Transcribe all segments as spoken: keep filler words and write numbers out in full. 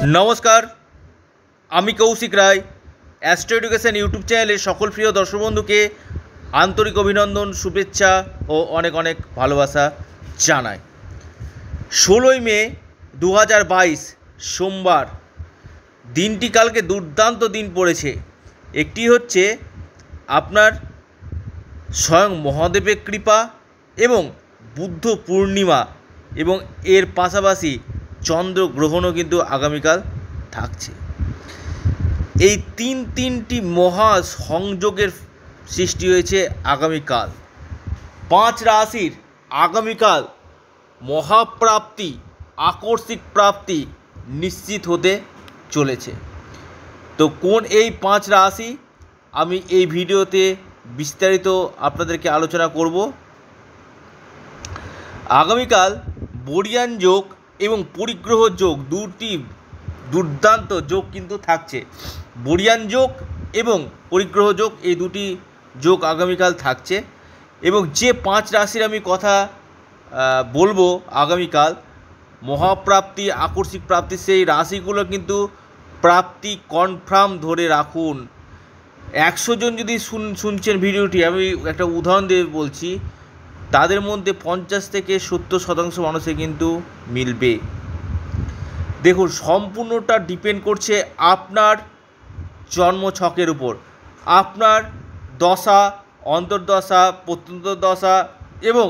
নমস্কার, আমি Kaushik Roy. Astro education YouTube চ্যানেলে সকল প্রিয় দর্শক বন্ধুকে আন্তরিক অভিনন্দন, শুভেচ্ছা ও অনেক অনেক ভালোবাসা জানাই। ষোলোই মে দু হাজার বাইশ সোমবার দিনটি কালকে দুর্দান্ত দিন পড়েছে। একটি হচ্ছে আপনার স্বয়ং মহাদেবের কৃপা এবং বুদ্ধ পূর্ণিমা, এবং এর পাশাপাশি চন্দ্রগ্রহণও কিন্তু আগামীকাল থাকছে। এই তিন তিনটি মহা সংযোগের সৃষ্টি হয়েছে আগামীকাল। পাঁচ রাশির আগামীকাল মহাপ্রাপ্তি, আকস্মিক প্রাপ্তি নিশ্চিত হতে চলেছে। তো কোন এই পাঁচ রাশি আমি এই ভিডিওতে বিস্তারিত আপনাদেরকে আলোচনা করব। আগামীকাল বরিয়ান যোগ এবং পরিগ্রহ যোগ, দুটি দুর্দান্ত যোগ কিন্তু থাকছে। বরিয়ান যোগ এবং পরিগ্রহ যোগ, এই দুটি যোগ আগামীকাল থাকছে। এবং যে পাঁচ রাশির আমি কথা বলবো আগামীকাল মহাপ্রাপ্তি, আকস্মিক প্রাপ্তি, সেই রাশিগুলো কিন্তু প্রাপ্তি কনফার্ম ধরে রাখুন। একশো জন যদি শুন শুনছেন ভিডিওটি, আমি একটা উদাহরণ দিয়ে বলছি, তাদের মধ্যে পঞ্চাশ থেকে সত্তর শতাংশ মানুষের কিন্তু মিলবে। দেখুন, সম্পূর্ণটা ডিপেন্ড করছে আপনার জন্মছকের উপর, আপনার দশা, অন্তর্দশা, প্রত্যন্তদশা এবং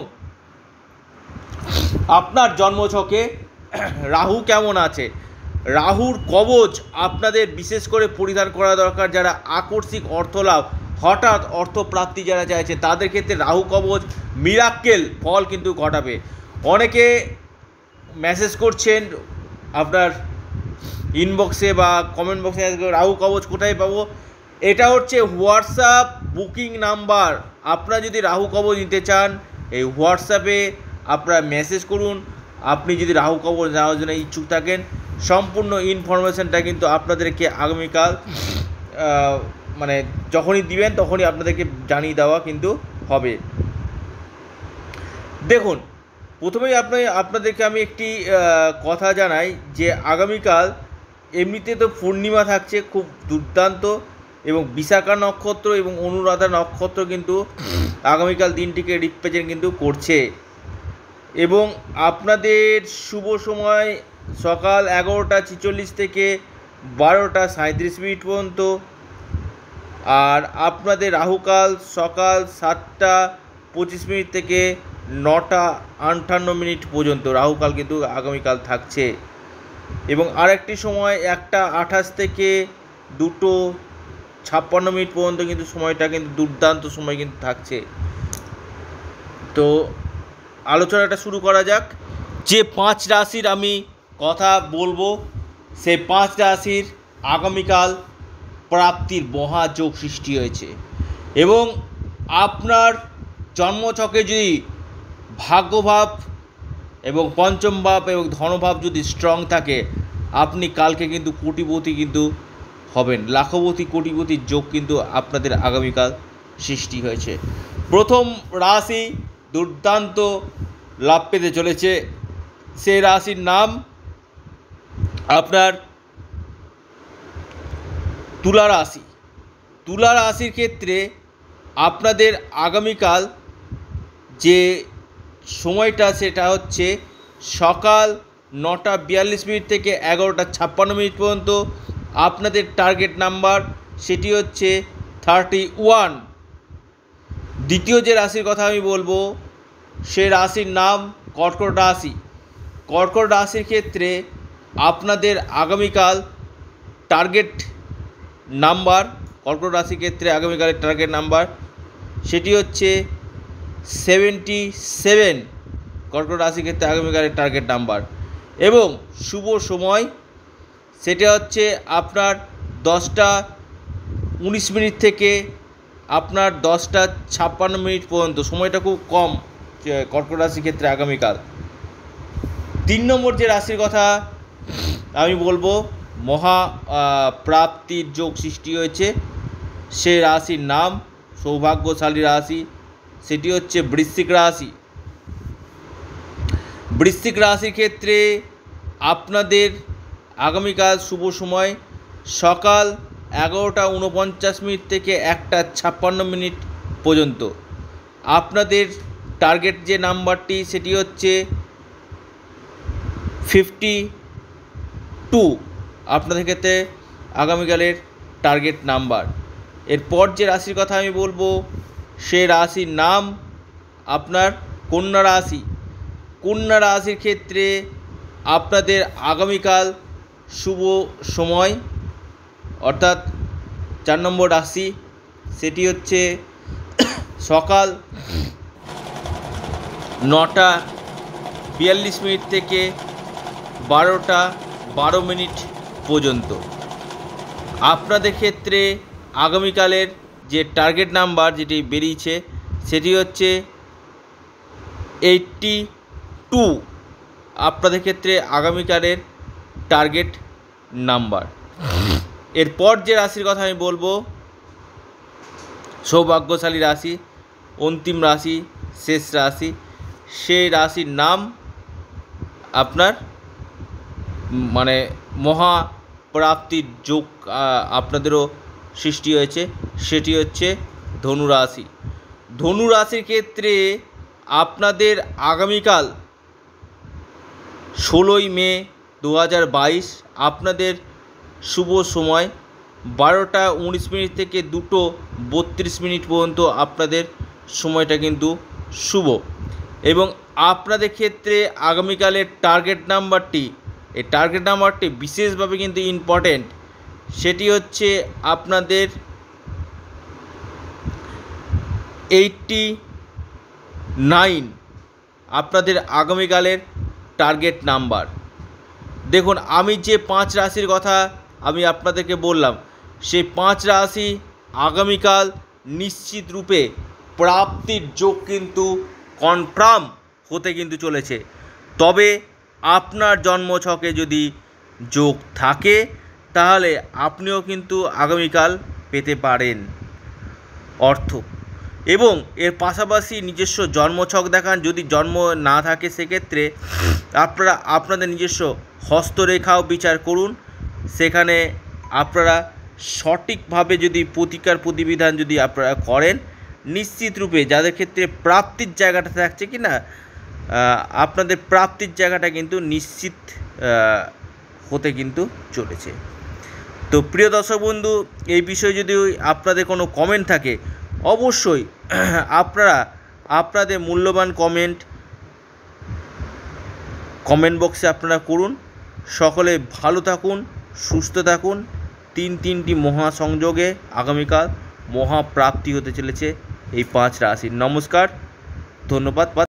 আপনার জন্মছকে রাহু কেমন আছে। রাহুর কবচ আপনাদের বিশেষ করে পরিধান করা দরকার। যারা আকস্মিক অর্থলাভ, হঠাৎ অর্থপ্রাপ্তি যারা চাইছে, তাদের ক্ষেত্রে রাহু কবচ মিরাক্কেল ফল কিন্তু ঘটাবে। অনেকে মেসেজ করছেন আপনার ইনবক্সে বা কমেন্ট বক্সে, রাহু কবচ কোথায় পাবো? এটা হচ্ছে হোয়াটসঅ্যাপ বুকিং নাম্বার। আপনারা যদি রাহু কবচ নিতে চান, এই হোয়াটসঅ্যাপে আপনারা মেসেজ করুন। আপনি যদি রাহু কবচ নেওয়ার জন্য ইচ্ছুক থাকেন, সম্পূর্ণ ইনফরমেশানটা কিন্তু আপনাদেরকে আগামীকাল মানে যখনই দিবেন তখনই আপনাদেরকে জানিয়ে দেওয়া কিন্তু হবে। দেখুন, প্রথমেই আপনি আপনাদেরকে আমি একটি কথা জানাই যে আগামীকাল এমনিতে তো পূর্ণিমা থাকছে খুব দুর্দান্ত, এবং বিশাখা নক্ষত্র এবং অনুরাধা নক্ষত্র কিন্তু আগামীকাল দিনটিকে রিপ্রেজেন্ট কিন্তু করছে। এবং আপনাদের শুভ সময় সকাল এগারোটা ছেচল্লিশ থেকে বারোটা সাঁত্রিশ মিনিট পর্যন্ত, আর আপনাদের রাহুকাল সকাল সাতটা পঁচিশ মিনিট থেকে নটা আটান্ন মিনিট পর্যন্ত রাহুকাল কিন্তু আগামীকাল থাকছে। এবং আরেকটি সময় একটা আঠাশ থেকে দুটো ছাপ্পান্ন মিনিট পর্যন্ত কিন্তু সময়টা কিন্তু দুর্দান্ত সময় কিন্তু থাকছে। তো আলোচনাটা শুরু করা যাক। যে পাঁচ রাশির আমি কথা বলবো, সেই পাঁচ রাশির আগামীকাল প্রাপ্তির মহাযোগ সৃষ্টি হয়েছে। এবং আপনার জন্মছকে যদি ভাগ্যভাব এবং পঞ্চম ভাব এবং ধনভাব যদি স্ট্রং থাকে, আপনি কালকে কিন্তু কোটিপতি কিন্তু হবেন। লাখপতি কোটিপতির যোগ কিন্তু আপনাদের আগামীকাল সৃষ্টি হয়েছে। প্রথম রাশি দুর্দান্ত লাভ পেতে চলেছে, সেই রাশির নাম আপনার তুলা রাশি। তুলা রাশির ক্ষেত্রে আপনাদের আগামীকাল যে সময়টা সেটা হচ্ছে সকাল নটা বিয়াল্লিশ মিনিট থেকে এগারোটা ছাপ্পান্ন মিনিট পর্যন্ত। আপনাদের টার্গেট নাম্বার সেটি হচ্ছে থার্টি ওয়ান। দ্বিতীয় যে রাশির কথা আমি বলবো, সে রাশির নাম কর্কট রাশি। কর্কট রাশির ক্ষেত্রে আপনাদের আগামীকাল টার্গেট নাম্বার, কর্কট রাশির ক্ষেত্রে আগামীকালের টার্গেট নাম্বার সেটি হচ্ছে সেভেন্টি সেভেন। কর্কট রাশির ক্ষেত্রে আগামীকালের টার্গেট নাম্বার। এবং শুভ সময় সেটা হচ্ছে আপনার দশটা উনিশ মিনিট থেকে আপনার দশটা ছাপ্পান্ন মিনিট পর্যন্ত, সময়টা খুব কম কর্কট রাশির ক্ষেত্রে আগামীকাল। তিন নম্বর যে রাশির কথা আমি বলবো, মহা প্রাপ্তির যোগ সৃষ্টি হয়েছে, সে রাশির নাম সৌভাগ্যশালী রাশি, সেটি হচ্ছে বৃশ্চিক রাশি। বৃশ্চিক রাশির ক্ষেত্রে আপনাদের আগামীকাল শুভ সময় সকাল এগারোটা উনপঞ্চাশ মিনিট থেকে একটা ছাপ্পান্ন মিনিট পর্যন্ত। আপনাদের টার্গেট যে নাম্বারটি সেটি হচ্ছে ফিফটি টু, আপনাদের ক্ষেত্রে আগামীকালের টার্গেট নাম্বার। এরপর যে রাশির কথা আমি বলবো সে রাশির নাম আপনার কন্যা রাশি। কন্যা রাশির ক্ষেত্রে আপনাদের আগামীকাল শুভ সময় অর্থাৎ চার নম্বর রাশি সেটি হচ্ছে সকাল নটা বিয়াল্লিশ মিনিট থেকে বারোটা বারো মিনিট পর্যন্ত। আপনাদের ক্ষেত্রে আগামীকালের যে টার্গেট নাম্বার যেটি বেরিয়েছে সেটি হচ্ছে এইটটি টু, আপনাদের ক্ষেত্রে আগামীকালের টার্গেট নাম্বার। এরপর যে রাশির কথা আমি বলবো সৌভাগ্যশালী রাশি, অন্তিম রাশি, শেষ রাশি, সেই রাশির নাম আপনার মানে মহা প্রাপ্তির যোগ আপনাদেরও সৃষ্টি হয়েছে, সেটি হচ্ছে ধনু রাশি। ধনু রাশির ক্ষেত্রে আপনাদের আগামীকাল ষোলোই মে দু হাজার বাইশ আপনাদের শুভ সময় বারোটা উনিশ মিনিট থেকে দুটো বত্রিশ মিনিট পর্যন্ত আপনাদের সময়টা কিন্তু শুভ। এবং আপনাদের ক্ষেত্রে আগামীকালের টার্গেট নাম্বারটি, এই টার্গেট নাম্বারটি বিশেষভাবে কিন্তু ইম্পর্টেন্ট, সেটি হচ্ছে আপনাদের এইটটি নাইন, আপনাদের আগামীকালের টার্গেট নাম্বার। দেখুন আমি যে পাঁচ রাশির কথা আমি আপনাদেরকে বললাম সেই পাঁচ রাশি আগামীকাল নিশ্চিত রূপে প্রাপ্তির যোগ কিন্তু কনফার্ম হতে কিন্তু চলেছে। তবে আপনার জন্মছকে যদি যোগ থাকে তাহলে আপনিও কিন্তু আগামীকাল পেতে পারেন অর্থ। এবং এর পাশাপাশি নিজস্ব জন্মছক দেখান, যদি জন্ম না থাকে সেক্ষেত্রে আপনারা আপনাদের নিজস্ব হস্তরেখাও বিচার করুন। সেখানে আপনারা সঠিকভাবে যদি প্রতিকার প্রতিবিধান যদি আপনারা করেন নিশ্চিত রূপে যাদের ক্ষেত্রে প্রাপ্তির জায়গাটা থাকছে কি না আপনাদের প্রাপ্তির জায়গাটা কিন্তু নিশ্চিত হতে কিন্তু চলেছে। তো প্রিয় দর্শক বন্ধু, এই বিষয়ে যদি আপনাদের কোনো কমেন্ট থাকে অবশ্যই আপনারা আপনাদের মূল্যবান কমেন্ট কমেন্ট বক্সে আপনারা করুন। সকলে ভালো থাকুন, সুস্থ থাকুন। তিন তিনটি মহাসংযোগে আগামীকাল মহাপ্রাপ্তি হতে চলেছে এই পাঁচ রাশির। নমস্কার, ধন্যবাদ।